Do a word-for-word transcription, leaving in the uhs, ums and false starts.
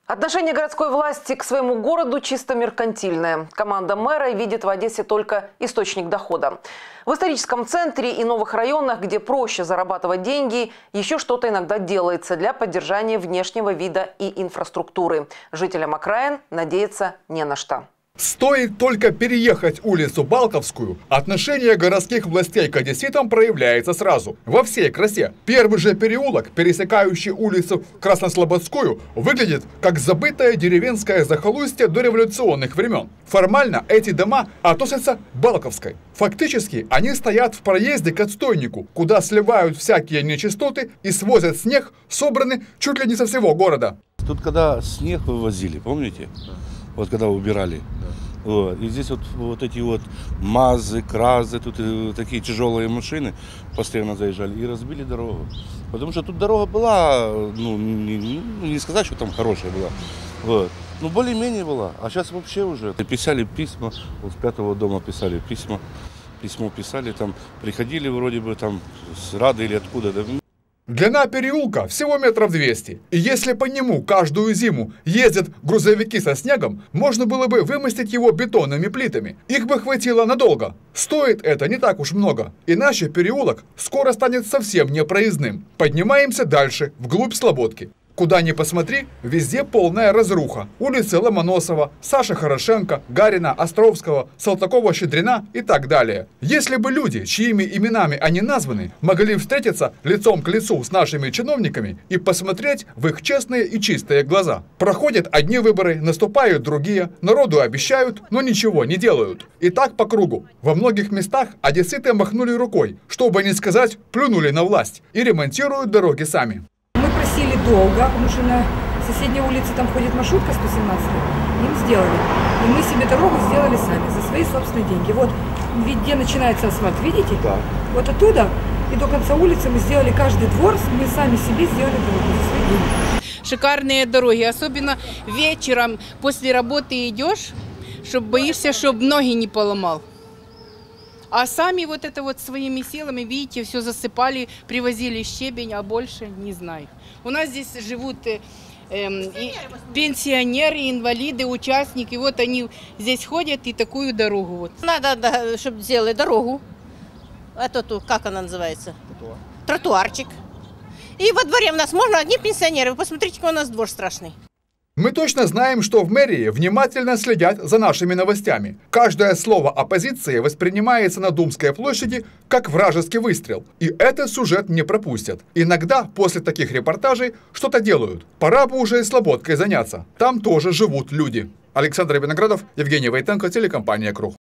Отношение городской власти к своему городу чисто меркантильное. Команда мэра видит в Одессе только источник дохода. В историческом центре и новых районах, где проще зарабатывать деньги, еще что-то иногда делается для поддержания внешнего вида и инфраструктуры. Жителям окраин надеяться не на что. Стоит только переехать улицу Балковскую, отношение городских властей к одесситам проявляется сразу, во всей красе. Первый же переулок, пересекающий улицу Краснослободскую, выглядит как забытое деревенское захолустье дореволюционных времен. Формально эти дома относятся к Балковской. Фактически они стоят в проезде к отстойнику, куда сливают всякие нечистоты и свозят снег, собранный чуть ли не со всего города. Тут когда снег вывозили, помните? Вот когда убирали. Да. Вот. И здесь вот, вот эти вот МАЗы, КРАЗы, тут и такие тяжелые машины постоянно заезжали и разбили дорогу. Потому что тут дорога была, ну не, не сказать, что там хорошая была. Вот. Ну более-менее была. А сейчас вообще уже. Писали письма, вот с пятого дома писали письма. Письмо писали, там приходили вроде бы там с Рады или откуда-то. Длина переулка всего метров двести. И если по нему каждую зиму ездят грузовики со снегом, можно было бы вымостить его бетонными плитами. Их бы хватило надолго. Стоит это не так уж много. Иначе переулок скоро станет совсем непроездным. Поднимаемся дальше, вглубь Слободки. Куда ни посмотри, везде полная разруха. Улицы Ломоносова, Саши Хорошенко, Гарина, Островского, Салтакова-Щедрина и так далее. Если бы люди, чьими именами они названы, могли встретиться лицом к лицу с нашими чиновниками и посмотреть в их честные и чистые глаза. Проходят одни выборы, наступают другие, народу обещают, но ничего не делают. И так по кругу. Во многих местах одесситы махнули рукой, чтобы не сказать, плюнули на власть и ремонтируют дороги сами. Мы просили долго, потому что на соседней улице там ходит маршрутка сто семнадцать, им сделали. И мы себе дорогу сделали сами, за свои собственные деньги. Вот где начинается асфальт, видите? Да. Вот оттуда и до конца улицы мы сделали каждый двор, мы сами себе сделали дорогу за свои деньги. Шикарные дороги, особенно вечером после работы идешь, чтобы боишься, чтобы ноги не поломал. А сами вот это вот своими силами, видите, все засыпали, привозили щебень, а больше не знаю. У нас здесь живут э, э, пенсионеры, инвалиды, участники. Вот они здесь ходят и такую дорогу. Вот. Надо, да, чтобы сделали дорогу. Это тут, как она называется? Тротуар. Тротуарчик. И во дворе у нас можно одни пенсионеры. Вы посмотрите, какой у нас двор страшный. Мы точно знаем, что в мэрии внимательно следят за нашими новостями. Каждое слово оппозиции воспринимается на Думской площади как вражеский выстрел. И этот сюжет не пропустят. Иногда после таких репортажей что-то делают. Пора бы уже и Слободкой заняться. Там тоже живут люди. Александр Виноградов, Евгений Войтенко, телекомпания «Круг».